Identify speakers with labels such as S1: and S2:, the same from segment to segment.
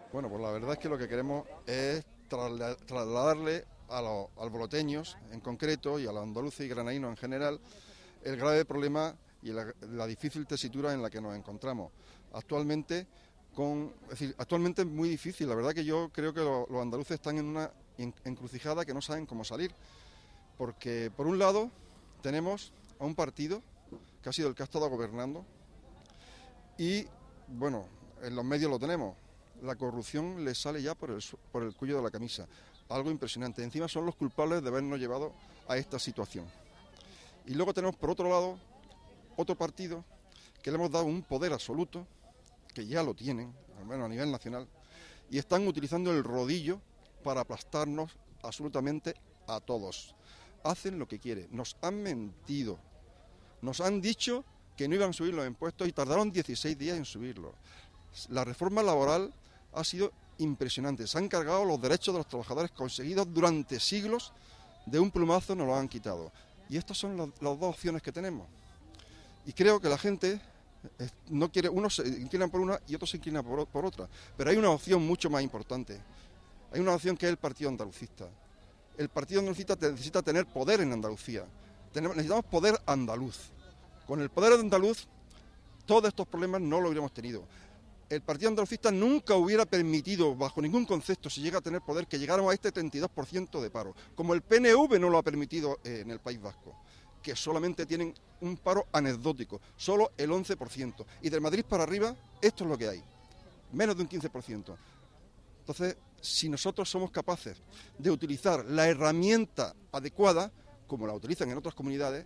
S1: Bueno, pues la verdad es que lo que queremos es trasladarle a los alboloteños en concreto y a los andaluces y granadinos en general el grave problema y la difícil tesitura en la que nos encontramos. Actualmente, actualmente es muy difícil. La verdad que yo creo que los andaluces están en una encrucijada que no saben cómo salir. Porque, por un lado, tenemos a un partido que ha sido el que ha estado gobernando y, bueno, en los medios lo tenemos. La corrupción les sale ya por el cuello de la camisa. Algo impresionante. Encima son los culpables de habernos llevado a esta situación. Y luego tenemos, por otro lado, otro partido que le hemos dado un poder absoluto, que ya lo tienen, al menos a nivel nacional, y están utilizando el rodillo para aplastarnos absolutamente a todos. Hacen lo que quieren. Nos han mentido. Nos han dicho que no iban a subir los impuestos y tardaron 16 días en subirlos. La reforma laboral ha sido impresionante. Se han cargado los derechos de los trabajadores conseguidos durante siglos, de un plumazo nos los han quitado. Y estas son las dos opciones que tenemos. Y creo que la gente no quiere, unos se inclinan por una y otros se inclinan por otra. Pero hay una opción mucho más importante. Hay una opción que es el Partido Andalucista. El Partido Andalucista necesita tener poder en Andalucía. Necesitamos poder andaluz. Con el poder andaluz, todos estos problemas no lo hubiéramos tenido. El Partido Andalucista nunca hubiera permitido, bajo ningún concepto, si llega a tener poder, que llegáramos a este 32% de paro. Como el PNV no lo ha permitido en el País Vasco, que solamente tienen un paro anecdótico, solo el 11%. Y de Madrid para arriba, esto es lo que hay, menos de un 15%. Entonces, si nosotros somos capaces de utilizar la herramienta adecuada, como la utilizan en otras comunidades,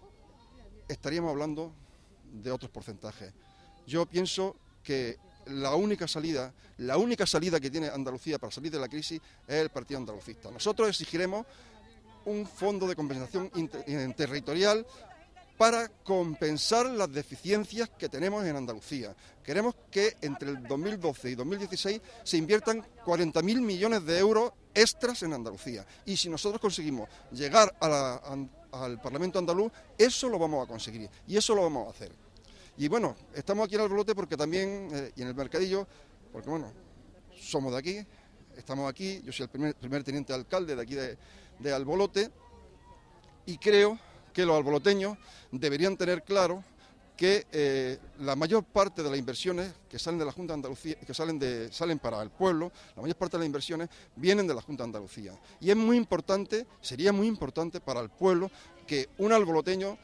S1: estaríamos hablando de otros porcentajes. Yo pienso que la única salida que tiene Andalucía para salir de la crisis es el Partido Andalucista. Nosotros exigiremos un fondo de compensación territorial para compensar las deficiencias que tenemos en Andalucía. Queremos que entre el 2012 y 2016 se inviertan 40.000 millones de euros extras en Andalucía. Y si nosotros conseguimos llegar al Parlamento andaluz, eso lo vamos a conseguir y eso lo vamos a hacer. Y bueno, estamos aquí en Albolote porque también, y en el Mercadillo, porque bueno, somos de aquí, estamos aquí, yo soy el primer teniente alcalde de aquí de Albolote, y creo que los alboloteños deberían tener claro que la mayor parte de las inversiones que salen de la Junta de Andalucía, que salen para el pueblo, la mayor parte de las inversiones vienen de la Junta de Andalucía. Y es muy importante, sería muy importante para el pueblo que un alboloteño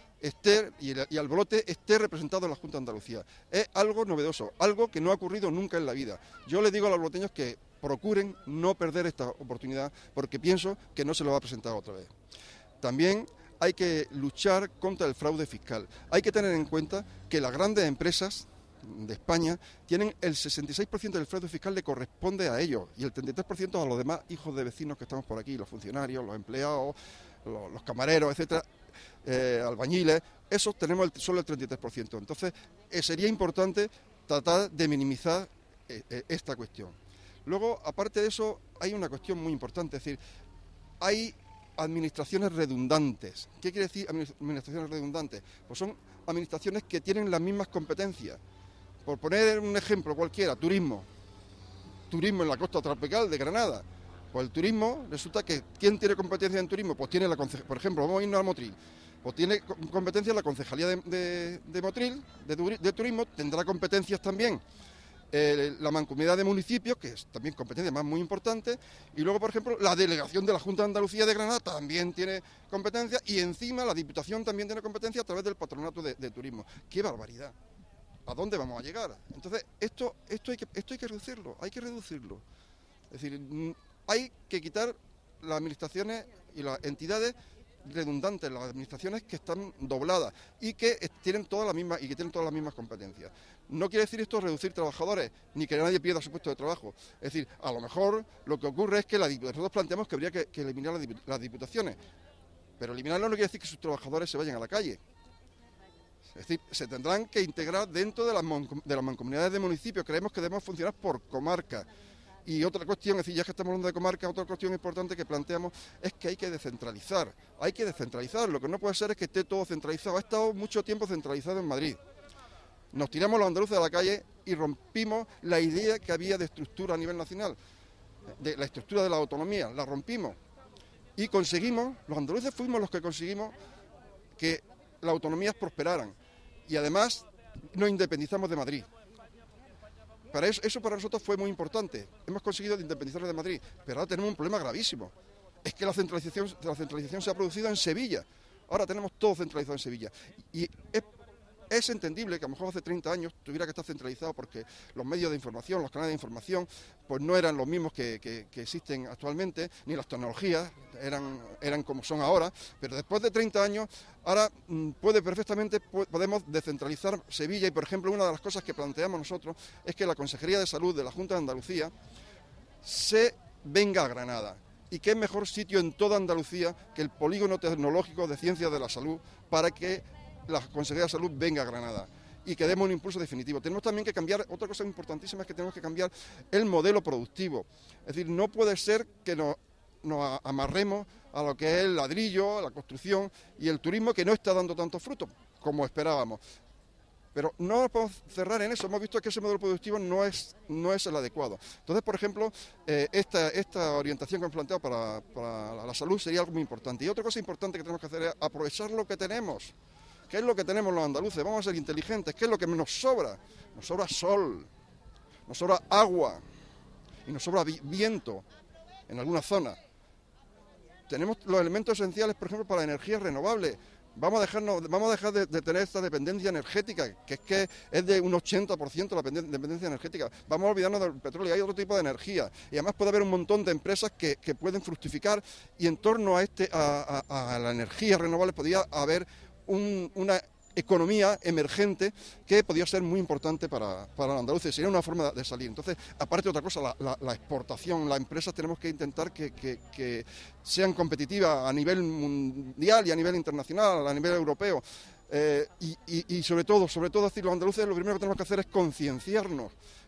S1: y Albolote esté representado en la Junta de Andalucía. Es algo novedoso, algo que no ha ocurrido nunca en la vida. Yo les digo a los alboloteños que procuren no perder esta oportunidad porque pienso que no se lo va a presentar otra vez. También hay que luchar contra el fraude fiscal. Hay que tener en cuenta que las grandes empresas de España tienen el 66% del fraude fiscal le corresponde a ellos y el 33% a los demás hijos de vecinos que estamos por aquí, los funcionarios, los empleados, los camareros, etcétera, albañiles. Esos tenemos solo el 33%. Entonces, sería importante tratar de minimizar esta cuestión. Luego, aparte de eso, hay una cuestión muy importante, es decir, hay administraciones redundantes. ¿Qué quiere decir administraciones redundantes? Pues son administraciones que tienen las mismas competencias. Por poner un ejemplo cualquiera, turismo en la costa tropical de Granada. Pues el turismo, resulta que ¿quién tiene competencia en turismo? Pues tiene por ejemplo, vamos a irnos a Motril. Pues tiene competencia la Concejalía de Motril, de turismo, tendrá competencias también la Mancomunidad de Municipios, que es también competencia más muy importante, y luego, por ejemplo, la Delegación de la Junta de Andalucía de Granada también tiene competencia, y encima la Diputación también tiene competencia a través del Patronato de Turismo. ¡Qué barbaridad! ¿A dónde vamos a llegar? Entonces, esto hay que reducirlo. Es decir, hay que quitar las administraciones y las entidades redundantes, las administraciones que están dobladas y que tienen todas las mismas competencias. No quiere decir esto reducir trabajadores, ni que nadie pierda su puesto de trabajo. Es decir, a lo mejor lo que ocurre es que nosotros planteamos que habría que eliminar las diputaciones, pero eliminarlo no quiere decir que sus trabajadores se vayan a la calle. Es decir, se tendrán que integrar dentro de las mancomunidades de municipios. Creemos que debemos funcionar por comarca. Y otra cuestión, es decir, ya que estamos hablando de comarca, otra cuestión importante que planteamos es que hay que descentralizar. Hay que descentralizar. Lo que no puede ser es que esté todo centralizado. Ha estado mucho tiempo centralizado en Madrid. Nos tiramos los andaluces a la calle y rompimos la idea que había de estructura a nivel nacional, de la estructura de la autonomía, la rompimos. Y conseguimos, los andaluces fuimos los que conseguimos que las autonomías prosperaran. Y además nos independizamos de Madrid. Eso para nosotros fue muy importante. Hemos conseguido independizarnos de Madrid, pero ahora tenemos un problema gravísimo. Es que la centralización se ha producido en Sevilla. Ahora tenemos todo centralizado en Sevilla. Y es entendible que a lo mejor hace 30 años tuviera que estar centralizado porque los medios de información, los canales de información, pues no eran los mismos que existen actualmente, ni las tecnologías eran como son ahora, pero después de 30 años, ahora podemos descentralizar Sevilla y, por ejemplo, una de las cosas que planteamos nosotros es que la Consejería de Salud de la Junta de Andalucía se venga a Granada. ¿Y qué mejor sitio en toda Andalucía que el Polígono Tecnológico de Ciencias de la Salud para que la Consejería de Salud venga a Granada y que demos un impulso definitivo? Tenemos también que cambiar, otra cosa importantísima es que tenemos que cambiar el modelo productivo. Es decir, no puede ser que nos amarremos a lo que es el ladrillo, la construcción y el turismo, que no está dando tantos frutos como esperábamos. Pero no nos podemos cerrar en eso. Hemos visto que ese modelo productivo no es el adecuado. Entonces, por ejemplo, esta orientación que hemos planteado para la salud sería algo muy importante. Y otra cosa importante que tenemos que hacer es aprovechar lo que tenemos. ¿Qué es lo que tenemos los andaluces? Vamos a ser inteligentes. ¿Qué es lo que nos sobra? Nos sobra sol, nos sobra agua y nos sobra viento en algunas zonas. Tenemos los elementos esenciales, por ejemplo, para la energía renovable. Vamos a dejar de tener esta dependencia energética, que es de un 80% la dependencia energética. Vamos a olvidarnos del petróleo, hay otro tipo de energía. Y además puede haber un montón de empresas que pueden fructificar y en torno a la energía renovable podría haber una economía emergente que podría ser muy importante para los andaluces. Sería una forma de salir. Entonces, aparte de otra cosa, la exportación, las empresas tenemos que intentar que sean competitivas a nivel mundial y a nivel internacional, a nivel europeo. Y sobre todo, decir, los andaluces lo primero que tenemos que hacer es concienciarnos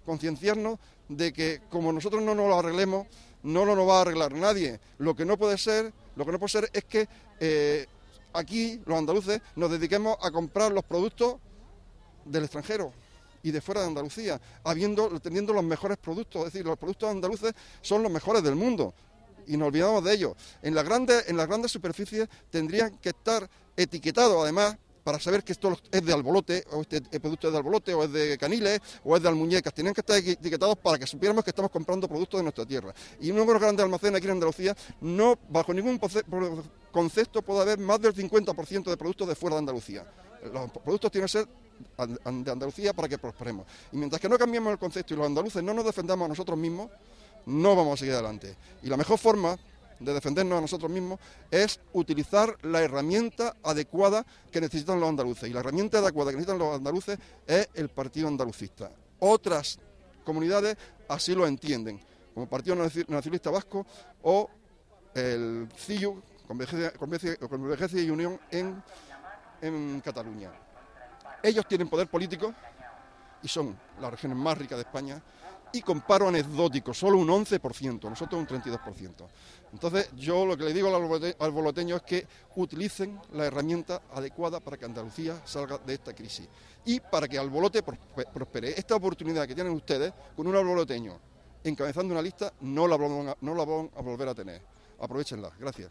S1: de que como nosotros no nos lo arreglemos, no lo va a arreglar nadie. Lo que no puede ser es que aquí los andaluces nos dediquemos a comprar los productos del extranjero y de fuera de Andalucía, teniendo los mejores productos. Es decir, los productos andaluces son los mejores del mundo y nos olvidamos de ellos. En las grandes superficies tendrían que estar etiquetados, además, para saber que esto es de Albolote, o este producto es de Albolote, o es de Caniles, o es de Almuñecas. Tienen que estar etiquetados para que supiéramos que estamos comprando productos de nuestra tierra. Y uno de los grandes almacenes aquí en Andalucía, no, bajo ningún concepto puede haber más del 50% de productos de fuera de Andalucía. Los productos tienen que ser de Andalucía para que prosperemos. Y mientras que no cambiemos el concepto y los andaluces no nos defendamos a nosotros mismos, no vamos a seguir adelante. Y la mejor forma de defendernos a nosotros mismos es utilizar la herramienta adecuada que necesitan los andaluces. Y la herramienta adecuada que necesitan los andaluces es el Partido Andalucista. Otras comunidades así lo entienden, como el Partido Nacionalista Vasco o el CiU, Convergencia y Unión en Cataluña. Ellos tienen poder político y son las regiones más ricas de España, y con paro anecdótico, solo un 11%, nosotros un 32%. Entonces, yo lo que le digo al boloteño es que utilicen la herramienta adecuada para que Andalucía salga de esta crisis y para que Albolote prospere. Esta oportunidad que tienen ustedes con un alboloteño encabezando una lista no la van a volver a tener. Aprovechenla. Gracias.